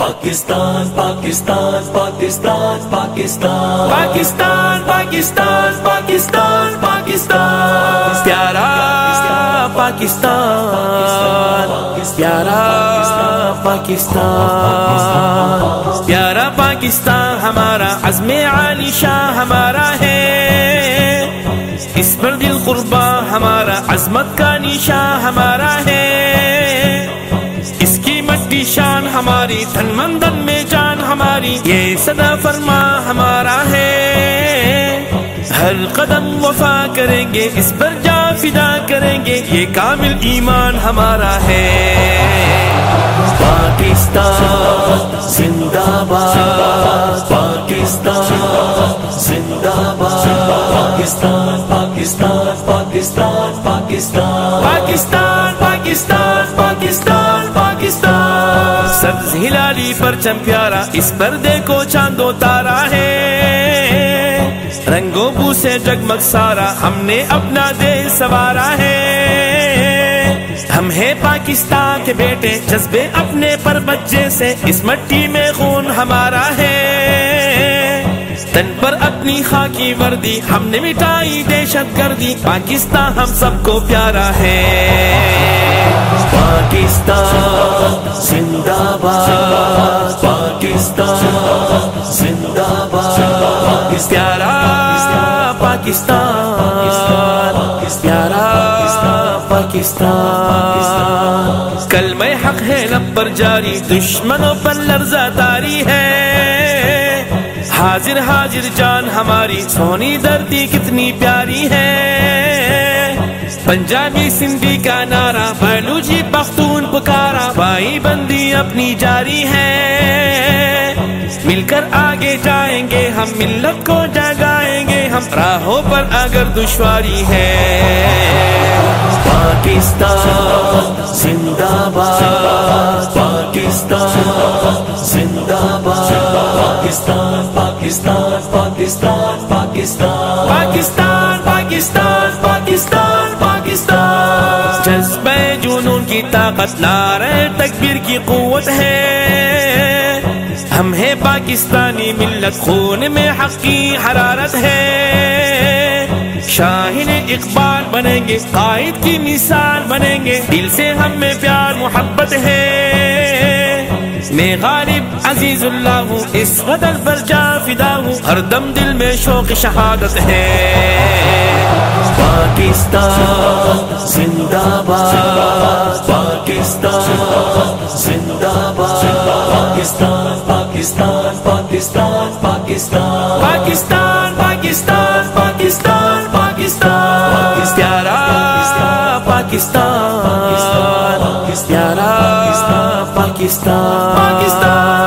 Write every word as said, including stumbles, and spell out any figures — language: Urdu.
پاکستان پاکستان پاکستان پاکستان پاکستان پاکستان پاکستان پاکستان پیارا پاکستان پیارا پاکستان پیارا پاکستان ہمارا عزم عالی شاہ ہمارا ہے، اس پر دل قربا ہمارا عظمت کا نشان ہمارا ہے، اس کی مٹی شان ہماری تن مندن میں جان ہماری، یہ صدا فرما ہمارا ہے، ہر قدم وفا کریں گے اس پر جا فدا کریں گے، یہ کامل ایمان ہمارا ہے۔ پاکستان زندہ باد پاکستان زندہ باد پاکستان پاکستان پاکستان پاکستان پاکستان پاکستان پاکستان پاکستان سبز ہلالی پرچم پیارا، اس پر دیکھو چاند و تارا ہے، رنگوں بو سے جگمگ سارا ہم نے اپنا دیش سوارا ہے، ہم ہیں پاکستان کے بیٹے جذبے اپنے پر بچے سے، اس مٹی میں خون ہمارا ہے، تن پر اپنی خاکی وردی ہم نے مٹائی دہشت گردی، پاکستان ہم سب کو پیارا ہے۔ پاکستان زندہ باد پاکستان زندہ باد پیارا پاکستان پیارا پاکستان کلمہ حق ہے لب پر جاری، دشمنوں پر لرزہ تاری ہے، حاضر حاضر جان ہماری سونی دھرتی کتنی پیاری ہے، پنجابی سندھی کا نعرہ بلوچی پختون پکارا، بھائی بندی اپنی جاری ہے، مل کر آگے جائیں گے ہم ملت کو جگائیں گے ہم، راہوں پر اگر دشواری ہے۔ پاکستان زندہ باد پاکستان زندہ باد پاکستان پاکستان پاکستان پاکستان پاکستان پاکستان پاکستان پاکستان جذبہ جنون کی طاقت، نعرہ تکبیر کی قوت ہے، ہم ہیں پاکستانی ملت، خون میں حق کی حرارت ہے، شاہین اقبال بنیں گے، قائد کی مثال بنیں گے، دل سے ہم میں پیار محبت ہے، میں غالب عزیز اللہ ہوں، اس وطن پر جا فدا ہوں، ہر دم دل میں شوق شہادت ہے۔ پاکستان زندہ باد پاکستان زندہ باد پاکستان پاکستان پاکستان پاکستان پاکستان پاکستان پاکستان پاکستان پیارا پاکستان پیارا پاکستان پاکستان